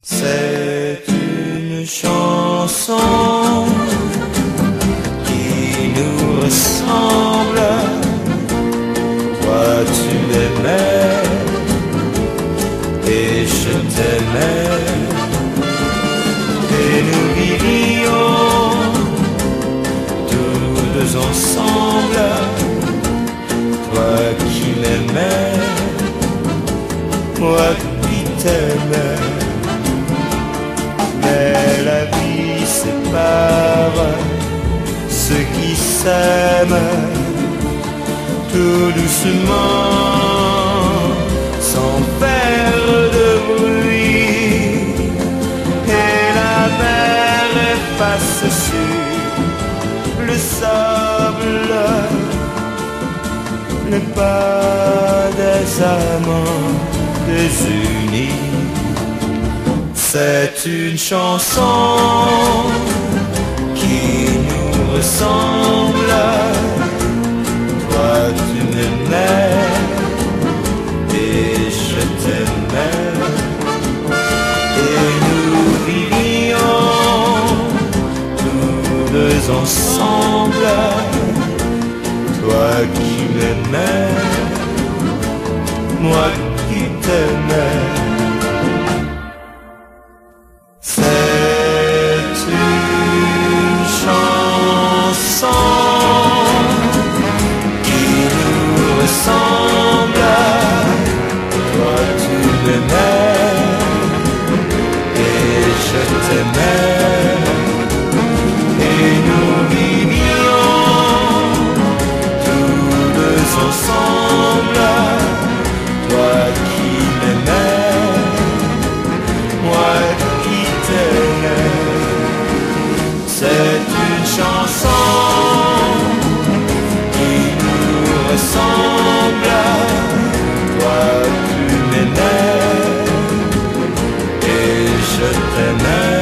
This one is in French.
C'est une chanson qui nous ressemble. Toi tu m'aimais et je t'aimais, et nous vivions tous deux ensemble. Toi qui m'aimais, moi qui t'aimais. Mais la vie sépare ceux qui s'aiment tout doucement, sans faire de bruit, et la mer efface sur le sable les pas des amants désunis. C'est une chanson qui nous ressemble. Toi tu m'aimais et je t'aimais, et nous vivions tous deux ensemble. Toi qui m'aimais, moi qui t'aimais. C'est une chanson qui nous ressemble. Toi tu m'aimais et je t'aimais, et nous vivions tous deux ensemble. Toi qui m'aimais, moi qui t'aimais. C'est une chanson qui nous ressemble. Toi tu m'aimais et je t'aimais.